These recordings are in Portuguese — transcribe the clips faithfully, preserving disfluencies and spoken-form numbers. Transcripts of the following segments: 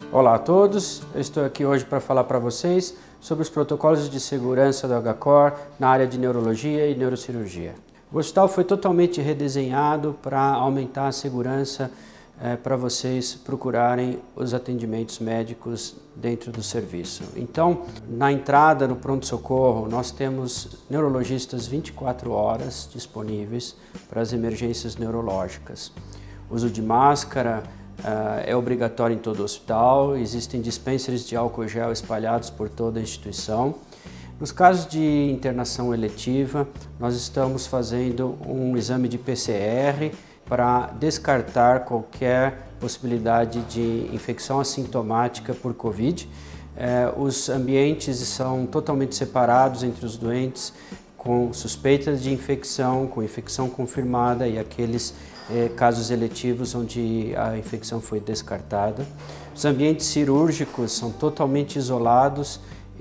Olá a todos, eu estou aqui hoje para falar para vocês sobre os protocolos de segurança do H-Core na área de neurologia e neurocirurgia. O hospital foi totalmente redesenhado para aumentar a segurança é, para vocês procurarem os atendimentos médicos dentro do serviço. Então, na entrada no pronto-socorro, nós temos neurologistas vinte e quatro horas disponíveis para as emergências neurológicas. Uso de máscara Uh, é obrigatório em todo o hospital, existem dispensers de álcool gel espalhados por toda a instituição. Nos casos de internação eletiva, nós estamos fazendo um exame de P C R para descartar qualquer possibilidade de infecção assintomática por Covid. Uh, os ambientes são totalmente separados entre os doentes com suspeitas de infecção, com infecção confirmada e aqueles eh, casos eletivos onde a infecção foi descartada. Os ambientes cirúrgicos são totalmente isolados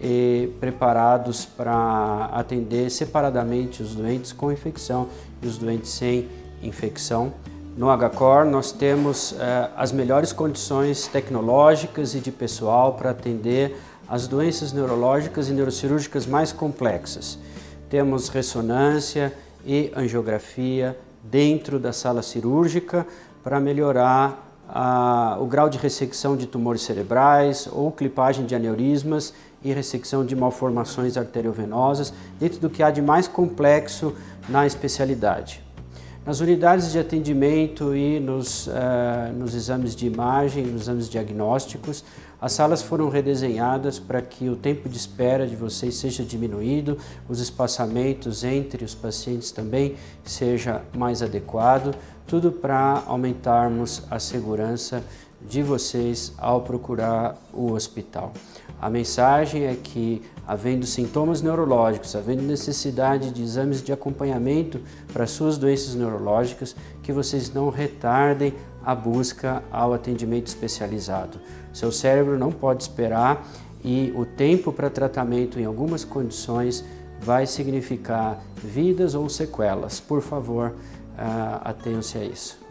e preparados para atender separadamente os doentes com infecção e os doentes sem infecção. No H-Core nós temos eh, as melhores condições tecnológicas e de pessoal para atender as doenças neurológicas e neurocirúrgicas mais complexas. Temos ressonância e angiografia dentro da sala cirúrgica para melhorar a, o grau de ressecção de tumores cerebrais ou clipagem de aneurismas e ressecção de malformações arteriovenosas, dentro do que há de mais complexo na especialidade. Nas unidades de atendimento e nos, uh, nos exames de imagem, nos exames diagnósticos, as salas foram redesenhadas para que o tempo de espera de vocês seja diminuído, os espaçamentos entre os pacientes também seja mais adequado, tudo para aumentarmos a segurança de vocês ao procurar o hospital. A mensagem é que, havendo sintomas neurológicos, havendo necessidade de exames de acompanhamento para suas doenças neurológicas, que vocês não retardem a busca ao atendimento especializado. Seu cérebro não pode esperar e o tempo para tratamento em algumas condições vai significar vidas ou sequelas. Por favor, atenham-se a isso.